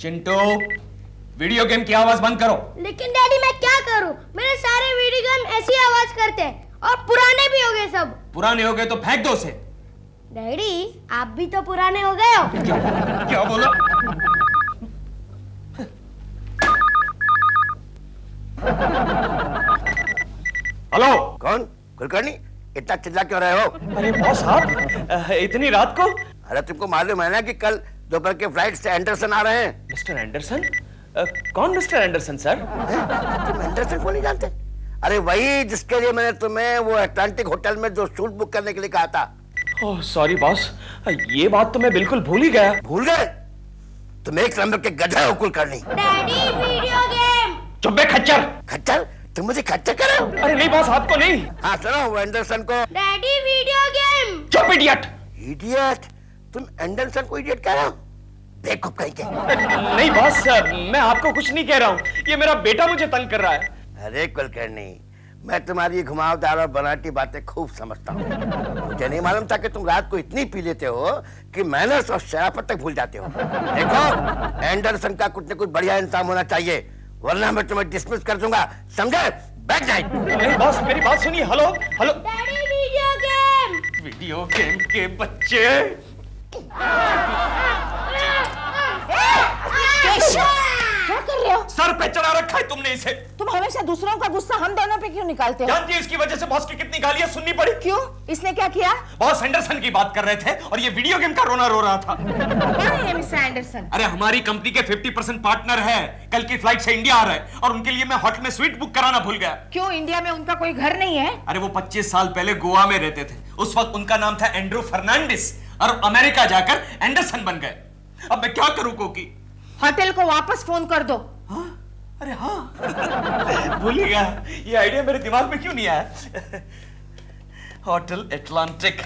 Chintu, video game की आवाज बंद करो। लेकिन डैडी मैं क्या करूं? मेरे सारे वीडियो गेम ऐसी आवाज करते हैं और पुराने भी हो गए सब। पुराने हो गए तो फेंक दो उसे। डैडी आप भी तो पुराने हो गए हो। क्या बोला? हेलो, कौन? कुलकर्णी, इतना चिल्ला क्यों रहे हो? अरे बॉस आप इतनी रात को? अरे तुमको मालूम है ना कि कल दोपहर के फ्लाइट से एंडरसन आ रहे हैं। Mister Anderson? कौन मिस्टर एंडरसन सर? तुम एंडरसन को नहीं जानते? अरे वही जिसके लिए मैंने तुम्हें वो अटलांटिक होटल में जो सूट बुक करने के लिए कहा था। ओह सॉरी बॉस, ये बात तो मैं बिल्कुल भूल ही गया। भूल गए? तुम एक नंबर के गधा हो कुलकर्णी। Daddy video game. चुप बे खच्चर। खच्चर? तुम मुझे खच्चर कर रहे हो? अरे नहीं बॉस, आपको नहीं। हाँ सुनो, वो एंडरसन को। Daddy video game. चुप इडियट। इडियट? तुम एंडरसन को इडियट कह रहे हो? बेवकूफ कहीं के। नहीं बॉस, मैं आपको कुछ नहीं कह रहा हूँ, ये मेरा बेटा मुझे तंग कर रहा है। अरे कुलकर्णी, मैं तुम्हारी घुमावदार और बनावटी बातें खूब समझता हूँ। मुझे नहीं मालूम था कि तुम रात को इतनी पी लेते हो कि मैनर्स और शराफत तक भूल जाते हो। देखो, एंडरसन का कुछ न कुछ बढ़िया इंतजाम होना चाहिए, वरना मैं तुम्हें डिसमिस कर दूंगा, समझे? बैठ जाए। नहीं बॉस, मेरी बात सुनिए। Hello hello. Daddy video game. Video game के बच्चे। क्या कर रहे हो? सर पे चढ़ा रखा है तुमने इसे। तुम हमेशा दूसरों का गुस्सा हम दोनों पे क्यों निकालते हो? जानती है इसकी वजह से बॉस की कितनी गालियां सुननी पड़ी? क्यों? इसने क्या किया? बॉस एंडरसन की बात कर रहे थे और ये वीडियो गेम का रोना रो रहा था। कौन है मिस्टर एंडरसन? अरे हमारी कंपनी के 50% पार्टनर है, कल की फ्लाइट से इंडिया आ रहे हैं और उनके लिए मैं होटल में स्वीट बुक कराना भूल गया। क्यों, इंडिया में उनका कोई घर नहीं है? अरे वो 25 साल पहले गोवा में रहते थे, उस वक्त उनका नाम था एंड्रू फर्नांडिस और अमेरिका जाकर एंडरसन बन गए। अब मैं क्या करूं कोकी? होटल को वापस फोन कर दो। हाँ? अरे हाँ भूल गया, ये आइडिया मेरे दिमाग में क्यों नहीं आया। Hotel Atlantic.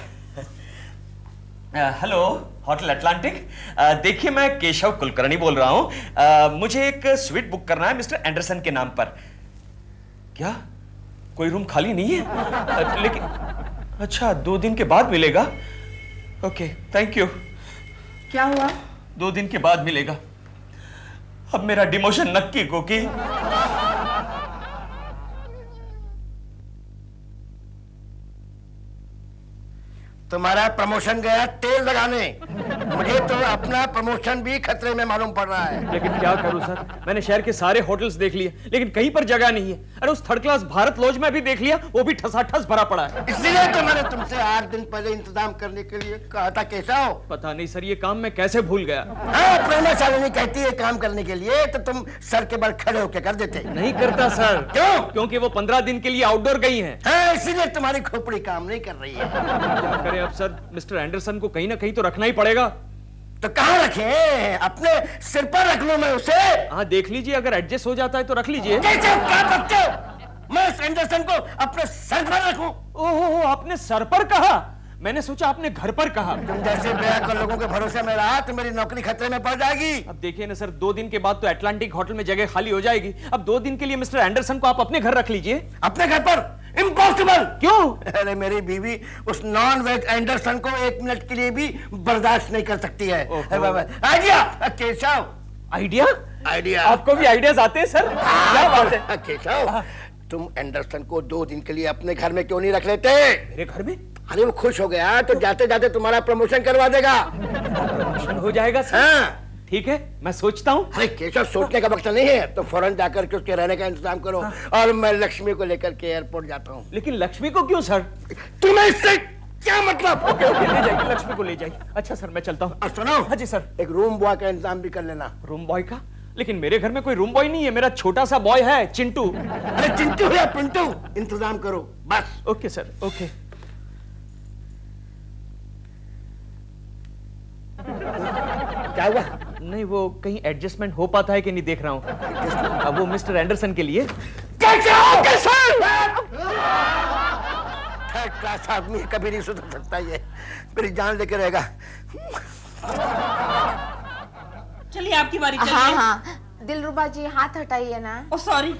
Hello hotel Atlantic, देखिए मैं केशव कुलकर्णी बोल रहा हूं। मुझे एक स्वीट बुक करना है मिस्टर एंडरसन के नाम पर। क्या कोई रूम खाली नहीं है? लेकिन अच्छा 2 दिन के बाद मिलेगा? Okay thank you. क्या हुआ? 2 दिन के बाद मिलेगा। अब मेरा डिमोशन नक्की कोकी। तुम्हारा प्रमोशन गया तेल लगाने। मुझे तो अपना प्रमोशन भी खतरे में मालूम पड़ रहा है। लेकिन क्या करूं सर, मैंने शहर के सारे होटल्स देख लिए लेकिन कहीं पर जगह नहीं है। अरे उस थर्ड क्लास भारत लॉज में भी देख लिया, वो भी ठसाठस भरा पड़ा है। इसलिए तो मैंने तुमसे 8 दिन पहले इंतजाम करने के लिए कहा था। कैसा हो? पता नहीं सर, ये काम मैं कैसे भूल गया। हाँ, प्रेमा शालिनी कहती है काम करने के लिए तो तुम सर के बल खड़े होकर कर देते। नहीं करता सर। क्यों? क्योंकि वो 15 दिन के लिए आउटडोर गई हैं। हाँ, इसीलिए तुम्हारी खोपड़ी काम नहीं कर रही है। क्या करें अब सर, मिस्टर एंडरसन को कहीं ना कहीं तो रखना ही पड़ेगा। तो कहाँ रखें? अपने सिर पर रख लूं मैं उसे? हाँ देख लीजिए, अगर एडजस्ट हो जाता है तो रख लीजिए। कैसे? क्या बच्चे? मैं इस एंडरसन को अपने सर पर रखूं? ओहो, आपने सर पर कहा, मैंने सोचा आपने घर पर कहा। तुम जैसे बेअक्ल लोगों के भरोसे में रहा तो मेरी नौकरी खतरे में पड़ जाएगी। अब देखिए ना सर, 2 दिन के बाद तो एटलांटिक होटल में जगह खाली हो जाएगी। अब 2 दिन के लिए मिस्टर एंडरसन को आप अपने घर रख लीजिए। अपने घर पर? इम्पॉसिबल। क्यों? अरे मेरी बीवी उस नॉन वेज एंडरसन को 1 मिनट के लिए भी बर्दाश्त नहीं कर सकती है। आइडिया केशव। आइडिया? आइडिया? आपको भी आइडियाज आते हैं सर? क्या बात है। केशव, तुम एंडरसन को 2 दिन के लिए अपने घर में क्यों नहीं रख लेते? मेरे घर में? अरे वो खुश हो गया तो जाते जाते तुम्हारा प्रमोशन करवा देगा। प्रमोशन हो जाएगा सर? हाँ ठीक है, मैं सोचता हूँ। अरे केशव, सोचने का वक्त नहीं है, तो फौरन जाकर के उसके रहने का इंतजाम करो। और मैं लक्ष्मी को लेकर के एयरपोर्ट जाता हूँ। लेकिन लक्ष्मी को क्यों सर? तुम्हें इससे क्या मतलब? ओके ओके, ले जाइए, लक्ष्मी को ले जाइए। अच्छा सर, मैं चलता हूँ। सुनो। हाँ जी सर। एक रूम बॉय का इंतजाम भी कर लेना। रूम बॉय का? लेकिन मेरे घर में कोई रूम बॉय नहीं है, मेरा छोटा सा बॉय है चिंटू। अरे चिंटू या पिंटू, इंतजाम करो बस। Okay sir, okay. क्या हुआ? नहीं, वो कहीं एडजस्टमेंट हो पाता है कि नहीं देख रहा हूँ। अब वो मिस्टर एंडरसन के लिए। थर्ड क्लास आदमी कभी नहीं सुधर सकता, ये मेरी जान लेके रहेगा। चलिए आपकी बारी। हाँ हाँ, दिलरुबा जी हाथ हटाइए ना। ओ सॉरी।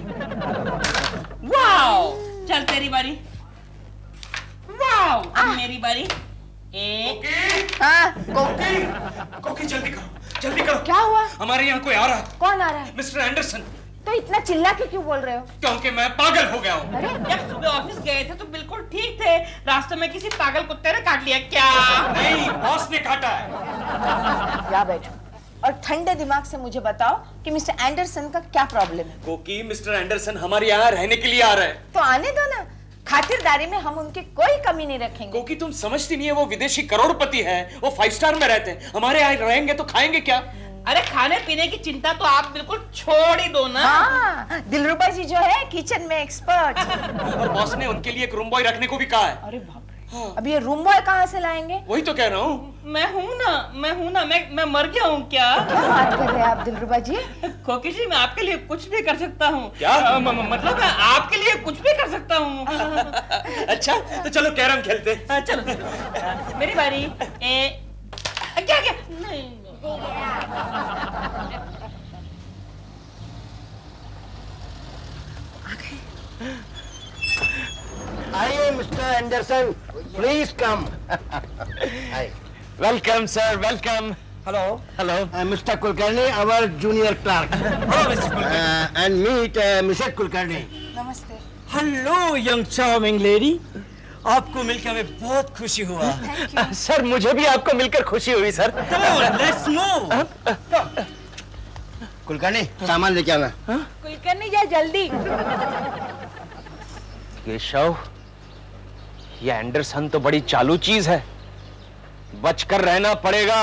वाओ, चल तेरी बारी। वाओ, अब मेरी बारी। एक। हाँ, कोकी जल्दी करो, जल्दी करो। क्या हुआ? हमारे यहाँ कोई आ रहा है। कौन आ रहा है? Mr Anderson. तो इतना चिल्ला के क्यों बोल रहे हो? क्योंकि मैं पागल हो गया हूँ। अरे जब सुबह ऑफिस गए थे तो बिल्कुल ठीक थे, रास्ते में किसी पागल कुत्ते ने काट लिया क्या? नहीं, बॉस ने काटा है। या बैठो और ठंडे दिमाग से मुझे बताओ कि मिस्टर एंडरसन का क्या प्रॉब्लम है। क्योंकि मिस्टर एंडरसन हमारे यहाँ रहने के लिए आ रहे हैं। तो आने दो ना, खातिरदारी में हम उनकी कोई कमी नहीं रखेंगे। क्योंकि तुम समझती नहीं है, वो विदेशी करोड़पति है, वो 5 स्टार में रहते हैं। हमारे यहाँ रहेंगे तो खाएंगे क्या? अरे खाने पीने की चिंता तो आप बिल्कुल छोड़ ही दो ना। हाँ, दिलरुबा जी जो है किचन में एक्सपर्ट। और बॉस ने उनके लिए एक रूम बॉय रखने को भी कहा है। अरे बाप रे, अब ये रूम बॉय कहाँ से लाएंगे? वही तो कह रहा हूँ। मैं हूँ ना, मैं मर गया हूँ क्या? क्या बात कर रहे हैं आप दिलरुबा जी? खोकी जी, मैं आपके लिए कुछ भी कर सकता हूँ। क्या? मतलब मैं आपके लिए कुछ भी कर सकता हूँ। अच्छा, तो चलो कैरम खेलते हैं। चलो मेरी बारी। क्या क्या? नहीं। आइए Mr Anderson, please come. Welcome sir, welcome. Hello Mr Kulkarni, our junior clerk, hello Mr Kulkarni. And meet Mrs Kulkarni. नमस्ते। हेलो यंग चार्मिंग लेडी, आपको मिलकर हमें बहुत खुशी हुआ। सर मुझे भी आपको मिलकर खुशी हुई सर। Let's move. कुलकर्णी, सामान लेके आना। कुलकर्णी जा जल्दी। केशव, ये एंडरसन तो बड़ी चालू चीज है, बचकर रहना पड़ेगा।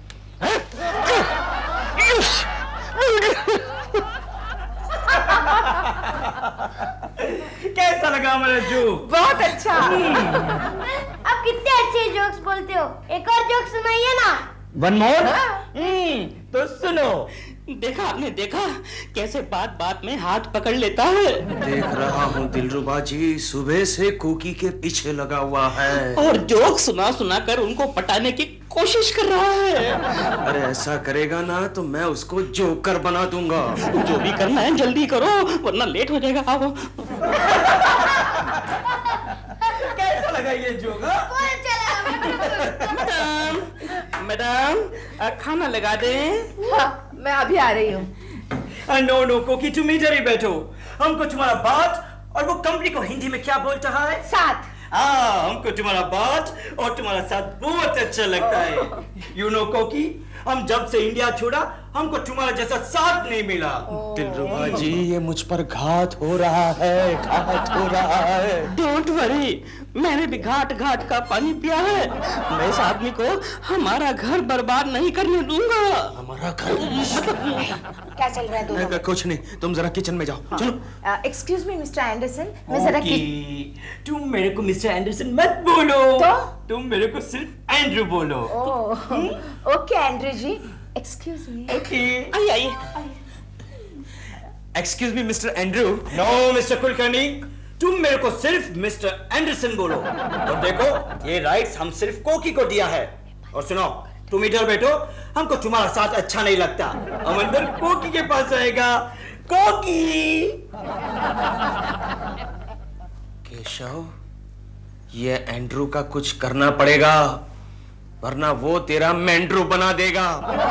कैसा लगा मेरा जोक? बहुत अच्छा। आप कितने अच्छे जोक्स बोलते हो, एक और जोक सुनाइए ना। One more? तो सुनो। देखा आपने, देखा कैसे बात बात में हाथ पकड़ लेता है। देख रहा हूँ दिलरुबा जी, सुबह से कुकी के पीछे लगा हुआ है और जोक सुना सुना कर उनको पटाने की कोशिश कर रहा है। अरे ऐसा करेगा ना तो मैं उसको जोकर बना दूंगा। जो भी करना है जल्दी करो वरना लेट हो जाएगा। आओ। कैसा लगा ये जोक? बहुत अच्छा लगा। मैडम खाना लगा दें। हाँ, मैं अभी आ रही हूँ। नो नो कोकी, तुम इधर ही बैठो। हमको तुम्हारा बात और वो कंपनी को हिंदी में क्या बोलता है? साथ। हमको तुम्हारा बात और तुम्हारा साथ बहुत अच्छा लगता है। यू नो कोकी, हम जब से इंडिया छोड़ा हमको तुम्हारा जैसा साथ नहीं मिला। दिलरुबा जी, ये मुझ पर घात हो रहा है, घात हो रहा है। डोंट वरी, मैंने भी घाट घाट का पानी पिया है। मैं इस आदमी को हमारा घर बर्बाद नहीं करने दूंगा। हमारा घर? क्या चल रहा है दोनों? कुछ नहीं, तुम जरा किचन में जाओ। चलो। एक्सक्यूज मी मिस्टर एंडरसन, मैं जरा तुम मेरे को मिस्टर एंडरसन मत बोलो। तो? तुम मेरे को सिर्फ एंड्रू बोलो। Okay Andrew ji, excuse me. Okay. आइए आइए। Excuse me Mr Andrew. No Mr Kulkarni, तुम मेरे को सिर्फ मिस्टर एंडरसन बोलो। और देखो, ये राइट्स हम सिर्फ कोकी को दिया है। और सुनो, तुम इधर बैठो, हमको तुम्हारा साथ अच्छा नहीं लगता। हम अंदर कोकी के पास आएगा। कोकी। केशव, ये एंड्रू का कुछ करना पड़ेगा, वरना वो तेरा मेंड्रू बना देगा।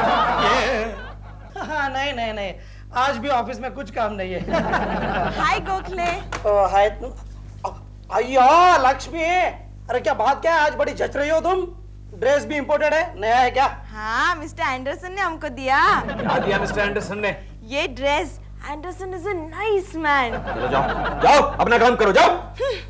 हाँ, नहीं नहीं नहीं, आज भी ऑफिस में कुछ काम नहीं है। हाय गोखले। हाय अय्या लक्ष्मी, अरे क्या बात, क्या है आज बड़ी जच रही हो तुम? ड्रेस भी इंपोर्टेड है, नया है क्या? हाँ, मिस्टर एंडरसन ने हमको दिया। क्या दिया मिस्टर एंडरसन ने? ये dress. Anderson is a nice man. चलो जाओ, जाओ अपना काम करो, जाओ।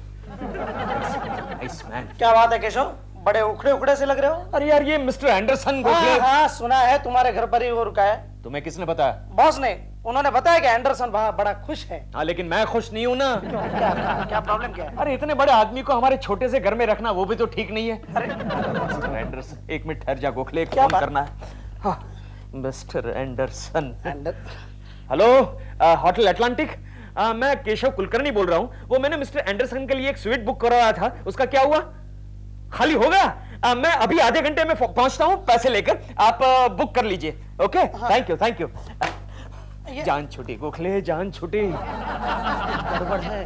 Nice man. क्या बात है केशव, बड़े उखड़े उखड़े से लग रहे हो। अरे यार, ये मिस्टर एंडरसन हाँ, हाँ सुना है तुम्हारे घर पर ही वो रुका है। तुम्हें किसने बताया? बॉस ने, उन्होंने बताया कि एंडरसन बड़ा खुश है। हाँ, लेकिन मैं खुश नहीं हूँ ना। क्यों, क्या प्रॉब्लम क्या है? अरे इतने बड़े आदमी को हमारे छोटे से घर में रखना, वो भी तो ठीक नहीं है। अरे मिस्टर एंडरसन, एक मिनट ठहर जा गोखले, एक फोन करना है। हाँ, Mr Anderson. Hello, hotel Atlantic. मैं केशव कुलकर्णी बोल रहा हूँ। वो मैंने मिस्टर एंडरसन के लिए एक स्वीट बुक करवाया था, उसका क्या हुआ? खाली हो गया? मैं अभी आधे घंटे में पहुंचता हूँ, पैसे लेकर। आप बुक कर लीजिए। Okay, thank you thank you. जान छूटी गोखले, जान छूटी। गड़बड़ है।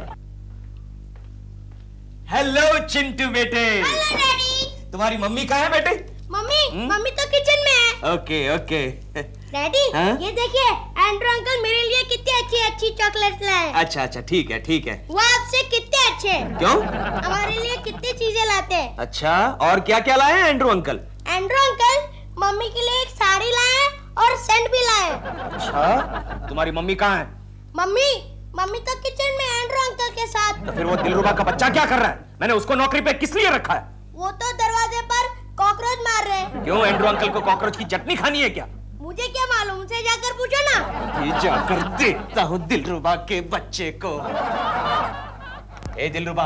हेलो चिंटू बेटे। Hello daddy. तुम्हारी मम्मी कहाँ है बेटे? मम्मी, मम्मी तो किचन में है। Okay okay. डैडी हाँ? ये देखिए एंड्रू अंकल मेरे लिए कितनी अच्छी अच्छी चॉकलेट लाए। अच्छा अच्छा ठीक है ठीक है। वो आपसे कितने अच्छे हैं। क्यों? हमारे लिए कितनी चीजें लाते हैं। अच्छा और क्या क्या लाए हैं Andrew uncle? Andrew uncle mummy के लिए एक साड़ी लाए हैं और सेंट भी लाए। अच्छा तुम्हारी मम्मी कहाँ है? मम्मी तो किचन में एंड्रू अंकल के साथ। तो फिर वो दिलरुबा का बच्चा क्या कर रहा है? मैंने उसको नौकरी पे किस लिए रखा है? वो तो दरवाजे पर कॉकरोच मार रहे हैं। क्यों एंड्रू अंकल को कॉकरोच की चटनी खानी है क्या? मुझे क्या मालूम, उनसे जाकर पूछो ना। ये जाकर देखता हूँ दिलरुबा के बच्चे को। ए दिलरुबा।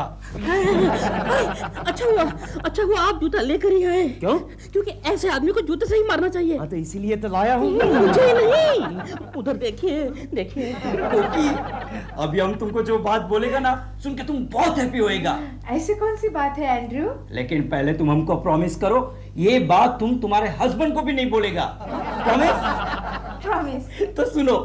अच्छा हुआ आप जूता लेकर ही आए। क्यों? क्योंकि ऐसे आदमी को जूते से ही मारना चाहिए। हाँ तो इसीलिए तो लाया हूँ। मुझे नहीं, उधर देखिए देखिए। कोकी, अभी हम तुमको जो बात बोलेगा ना सुन के तुम बहुत हैप्पी होएगा। ऐसी कौन सी बात है एंड्रू? लेकिन पहले तुम हमको प्रॉमिस करो ये बात तुम तुम्हारे हस्बैंड को भी नहीं बोलेगा। प्रॉमिस? प्रॉमिस। तो सुनो।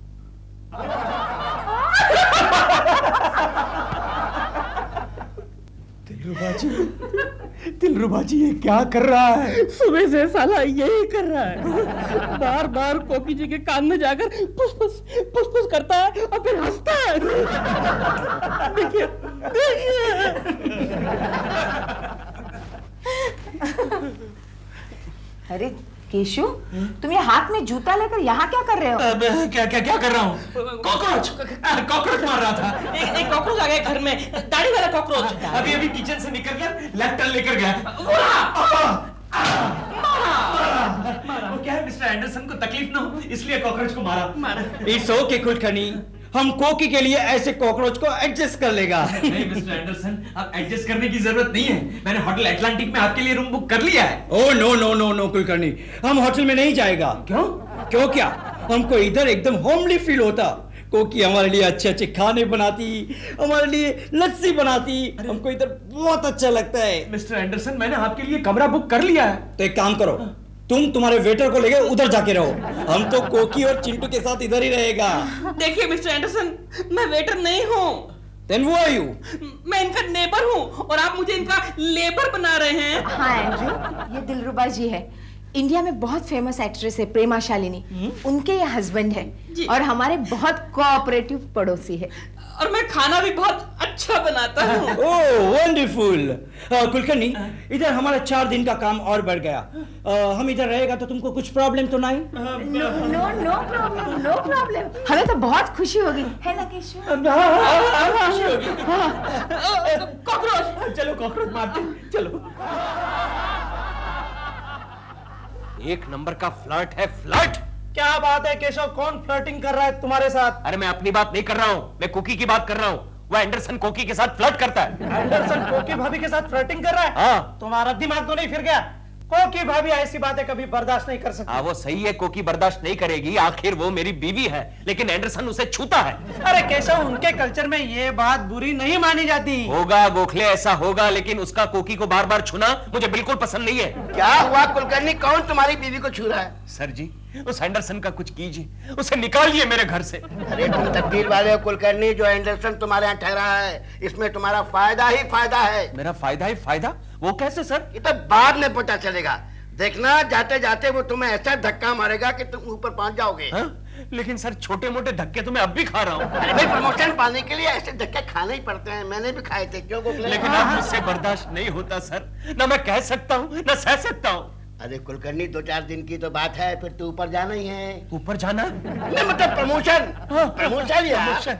दिलरुबा जी ये क्या कर रहा है? सुबह से साला यही कर रहा है। बार बार कोकी जी के कान में जाकर पुस पुस करता है और फिर हंसता है। देखिए अरे केशु, तुम ये हाथ में जूता लेकर यहाँ क्या कर रहे हो? क्या कर रहा हूँ? कॉकरोच मार रहा था। एक कॉकरोच आ गया घर में, दाढ़ी वाला कॉकरोच। अभी टर्न से निकल कर लेफ्ट टर्न लेकर गया। वो क्या है मिस्टर एंडरसन को तकलीफ ना हो इसलिए कॉकरोच को मारा। इट्स ओके कुलकर्णी, हम कोकी के लिए ऐसे कॉकरोच को एडजस्ट कर लेगा। नहीं मिस्टर एंडरसन आप एडजस्ट करने की जरूरत नहीं है। मैंने होटल एटलांटिक में आपके लिए रूम बुक कर लिया है। Oh no no no no Kulkarni, हम होटल में नहीं जाएगा। क्यों? क्यों क्या? हमको इधर एकदम होमली फील होता। कोकी हमारे लिए अच्छे अच्छे खाने बनाती, हमारे लिए लस्सी बनाती, हमको इधर बहुत अच्छा लगता है। मिस्टर एंडरसन मैंने आपके लिए कमरा बुक कर लिया है। तो एक काम करो, तुम तुम्हारे वेटर को लेके उधर जाके रहो, हम तो कोकी और चिंटू के साथ इधर ही रहेगा। देखिए मिस्टर एंडरसन, मैं वेटर नहीं हूँ। Then who are you? मैं इनका नेबर हूँ और आप मुझे इनका लेबर बना रहे हैं। हाँ एंड्रू, ये दिलरुबा जी है। इंडिया में बहुत फेमस एक्ट्रेस है प्रेमा शालिनी, उनके ये हस्बैंड है और हमारे बहुत कोऑपरेटिव पड़ोसी है। और मैं खाना भी बहुत अच्छा बनाता हूँ। ओह वंडरफुल। कुलकर्णी, इधर हमारा 4 दिन का काम और बढ़ गया। हम इधर रहेगा तो तुमको कुछ प्रॉब्लम तो नहीं? No problem. हमें तो बहुत खुशी होगी, है ना केशु? कॉकरोच, चलो कॉकरोच मारते चलो। एक नंबर का फ्लर्ट है फ्लर्ट। क्या बात है केशव, कौन फ्लर्टिंग कर रहा है तुम्हारे साथ? अरे मैं अपनी बात नहीं कर रहा हूँ, मैं कोकी की बात कर रहा हूँ। वो एंडरसन कोकी के साथ फ्लर्ट करता है। एंडरसन कोकी भाभी के साथ फ्लर्टिंग कर रहा है? हाँ। तुम्हारा दिमाग तो नहीं फिर गया? कोकी भाभी ऐसी बातें कभी बर्दाश्त नहीं कर सकती। हाँ वो सही है, कोकी बर्दाश्त नहीं करेगी, आखिर वो मेरी बीवी है, लेकिन एंडरसन उसे छूता है। अरे केशव, उनके कल्चर में ये बात बुरी नहीं मानी जाती। होगा गोखले ऐसा होगा, लेकिन उसका कोकी को बार बार छूना मुझे बिल्कुल पसंद नहीं है। क्या हुआ कुलकर्णी, कौन तुम्हारी बीवी को छू रहा है? सर जी उस एंडरसन का कुछ कीजिए, उसे निकालिए मेरे घर से। अरे तुम तकदीर वाले हो कुलकर्णी, जो एंडरसन तुम्हारे यहाँ ठहरा है इसमें तुम्हारा फायदा ही फायदा है। मेरा फायदा ही फायदा? वो कैसे सर? ये तो बाद में पता चलेगा। देखना जाते जाते वो तुम्हें ऐसा धक्का मारेगा कि तुम ऊपर पहुंच जाओगे। हाँ? लेकिन सर छोटे मोटे धक्के तो मैं अब भी खा रहा हूँ। अरे भाई प्रमोशन पाने के लिए ऐसे धक्के खाने ही पड़ते हैं, मैंने भी खाए थे। क्यों गोखले? लेकिन अब मुझसे बर्दाश्त नहीं होता सर, ना मैं कह सकता हूँ ना सह सकता हूँ। अरे कुलकर्णी 2-4 दिन की तो बात है, फिर तू ऊपर जाना ही है। ऊपर जाना? नहीं मतलब प्रमोशन। प्रमोशन यार।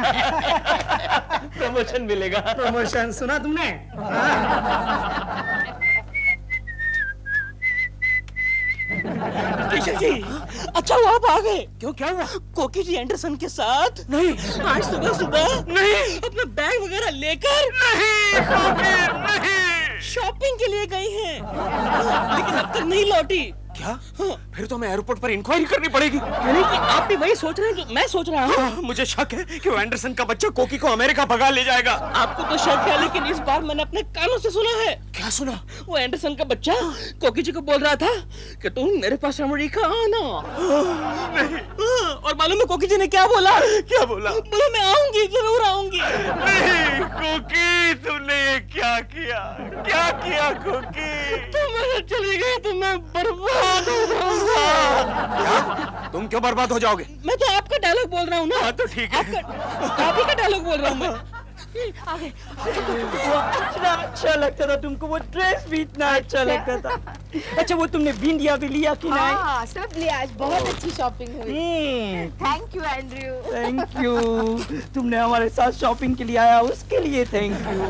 प्रमोशन मिलेगा। प्रमोशन सुना तुमने? केशव जी, अच्छा हुआ आप आ गए। क्यों, क्या हुआ? कोकी जी एंडरसन के साथ नहीं, आज सुबह सुबह नहीं, अपना बैग वगैरह लेकर नहीं, शॉपिंग के लिए गई हैं, लेकिन अब तक नहीं लौटी। क्या? हाँ। फिर तो हमें एयरपोर्ट पर इंक्वायरी करनी पड़ेगी। यानी कि आप भी वही सोच रहे हैं जो मैं सोच रहा हूँ? मुझे शक है कि वो एंडरसन का बच्चा कोकी को अमेरिका भगा ले जाएगा। आपको तो शक है, लेकिन इस बार मैंने अपने कानों से सुना है। क्या सुना? वो एंडरसन का बच्चा कोकी जी को बोल रहा था कि तुम मेरे पास अमेरिका आना। और मालूम है कोकी जी ने क्या बोला? क्या बोला? बोला मैं आऊंगी, जरूर आऊंगी। नहीं कोकी, तुमने ये क्या किया? क्या किया कोकी? तुम अगर चली गई तो मैं बर्बाद हो जाऊंगा। तुम क्यों बर्बाद हो जाओगे? मैं तो आपका डायलॉग बोल रहा हूँ ना। हाँ तो ठीक है। आप ही का डायलॉग बोल रहा हूँ मैं। आगे। इतना अच्छा लगता था तुमको, वो ड्रेस भी इतना अच्छा लगता था। अच्छा वो तुमने बिंदिया भी लिया कि नहीं? हाँ, सब लिया आज, बहुत अच्छी शॉपिंग हुई। Thank you Andrew. Thank you, तुमने हमारे साथ शॉपिंग के लिए आया उसके लिए थैंक यू।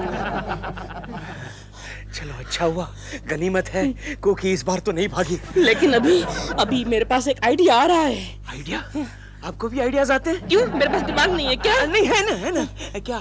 चलो अच्छा हुआ, गनीमत है कोकी इस बार तो नहीं भागी। लेकिन अभी मेरे पास एक आइडिया आ रहा है। आइडिया? आपको भी आइडियाज आते हैं? क्यों, मेरे पास दिमाग नहीं है क्या? नहीं है ना। क्या?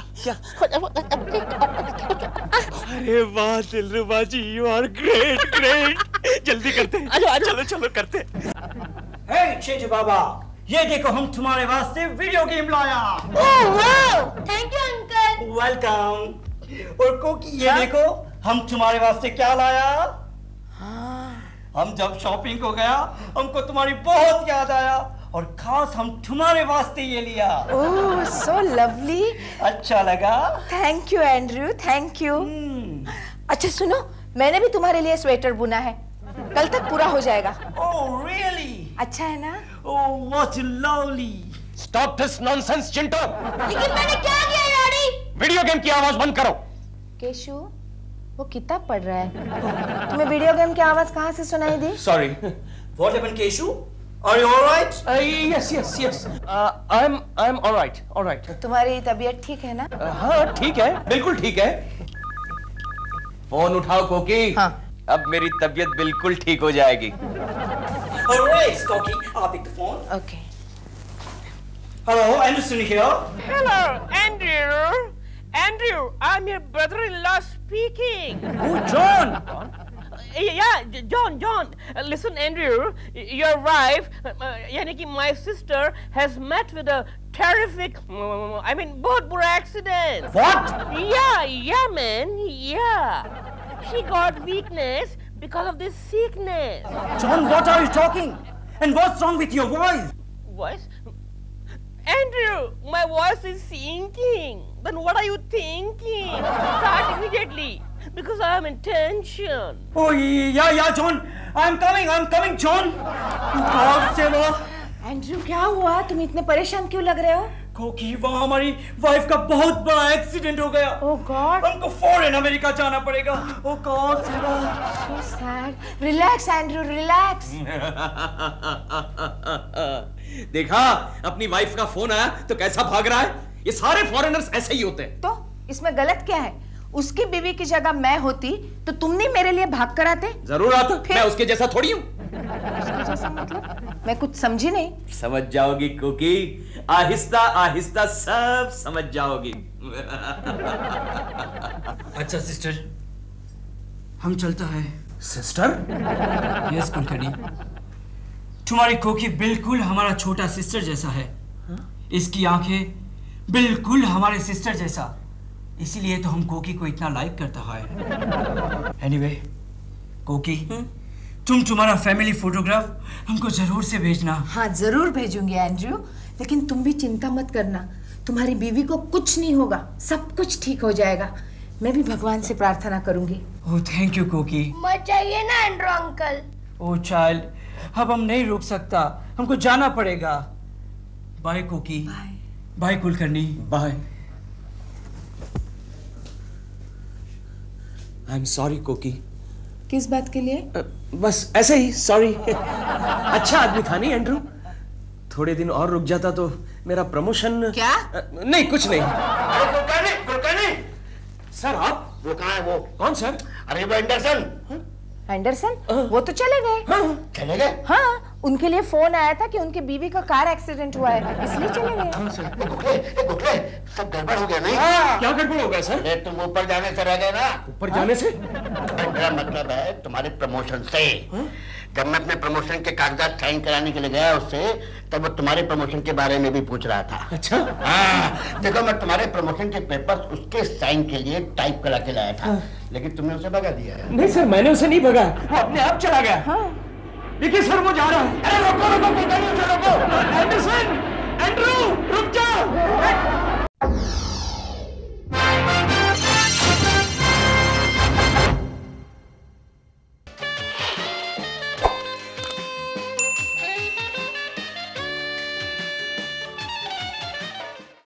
अरे वाह Dilruba ji, you are great. जल्दी करते हैं। चलो करते हैं। हे शेजू बाबा, ये देखो हम तुम्हारे वास्ते वीडियो गेम लाया। Oh wow, thank you uncle. Welcome. और कोकी ये देखो हम तुम्हारे वास्ते क्या लाया। हम जब शॉपिंग को गया हमको तुम्हारी बहुत याद आया और खास हम तुम्हारे वास्ते ये लिया। Oh so lovely. अच्छा लगा? Thank you Andrew, thank you. अच्छा सुनो, मैंने भी तुम्हारे लिए स्वेटर बुना है, कल तक पूरा हो जाएगा। Oh really? अच्छा है ना? Oh what lovely. Stop this nonsense Chintu. लेकिन मैंने क्या किया डैडी? वीडियो गेम की आवाज बंद करो। केशु, वो किताब पढ़ रहा है, तुम्हें वीडियो गेम की आवाज कहाँ से सुनाई दी? Sorry. What happened Keshu? Are you alright? Yes. I am alright. तुम्हारी तबीयत ठीक है ना? हाँ ठीक है, बिल्कुल ठीक है। फोन उठाओ कोकी। हाँ। अब मेरी तबीयत बिल्कुल ठीक हो जाएगी। ऑलराइट कोकी, I'll pick the phone. Okay. Hello, Anderson here. Hello, Andrew, I'm your brother-in-law speaking. Oh, John. Yeah, John. Listen, Andrew, your wife, यानी कि my sister has met with a terrific, बहुत बुरा accident. What? Yeah, man, yeah. She got weakness because of this sickness. John, what are you talking? And what's wrong with your voice? Voice? Andrew, my voice is sinking. Then what are you thinking? Start immediately, because I am in tension. Oh, yeah, John. I'm coming, John. God save us. Andrew, क्या हुआ? तुम इतने परेशान क्यों लग रहे हो? क्योंकि वहाँ हमारी वाइफ का बहुत बड़ा एक्सीडेंट हो गया। Oh God. हमको फॉरेन अमेरिका जाना पड़ेगा। Oh God save us. So sad. Relax, Andrew, relax. देखा, अपनी वाइफ का फोन आया तो कैसा भाग रहा है। ये सारे फॉरेनर्स ऐसे ही होते हैं। तो इसमें गलत क्या है? उसकी बीवी की जगह मैं होती तो तुम नहीं मेरे लिए भाग कर आते? जरूर आता। फिर? मैं उसके जैसा थोड़ी हूँ। उसके जैसा मतलब? मैं कुछ समझी नहीं। समझ जाओगी क्योंकि आहिस्ता आहिस्ता सब समझ जाओगी। अच्छा सिस्टर, हम चलता है। सिस्टर? यस कुलकर्णी, तुम्हारी कोकी बिल्कुल हमारा छोटा सिस्टर जैसा है। इसकी आंखें बिल्कुल हमारे सिस्टर जैसा, इसीलिए तो हम कोकी को इतना लाइक करता है। एनीवे, कोकी, तुम तुम्हारा फैमिली फोटोग्राफ हमको जरूर से भेजना। हाँ जरूर भेजूंगी एंड्रयू, लेकिन तुम भी चिंता मत करना, तुम्हारी बीवी को कुछ नहीं होगा, सब कुछ ठीक हो जाएगा। मैं भी भगवान से प्रार्थना करूंगी। ओह थैंक यू कोकी। मत जाइए ना एंड्रू अंकल। ओह चाइल्ड, अब हम नहीं रुक सकता, हमको जाना पड़ेगा। Bye Koki. Bye Kulkarni. Bye. I am sorry Koki. किस बात के लिए? बस ऐसे ही सॉरी। अच्छा आदमी था नहीं एंड्रू? थोड़े दिन और रुक जाता तो मेरा प्रमोशन। क्या? नहीं कुछ नहीं। अरे कुलकर्णी, सर आप? वो कहाँ है वो? कौन सर? अरे वो एंडरसन। एंडरसन? वो तो चले गए। चले गए? हाँ, उनके लिए फोन आया था कि उनकी बीवी का कार एक्सीडेंट हुआ है, इसलिए चले गए। गुटले, सब गड़बड़ हो गया नहीं? क्या गड़बड़ हो गया सर? अरे तुम ऊपर जाने से रह गए ना। ऊपर जाने से? मेरा मतलब है तुम्हारे प्रमोशन से। जब मैं अपने प्रमोशन के कागजात साइन कराने के लिए गया उससे, तब वो तुम्हारे प्रमोशन के बारे में भी पूछ रहा था। अच्छा? हाँ, देखो मैं तुम्हारे प्रमोशन के पेपर्स उसके साइन के लिए टाइप करा के लाया था, लेकिन तुमने उसे भगा दिया है। नहीं सर, मैंने उसे नहीं भगा, वो अपने आप चला गया। देखिए सर, वो जा रहा है। अरे रोको, एंडरसन, एंड्रू, रुक जाओ।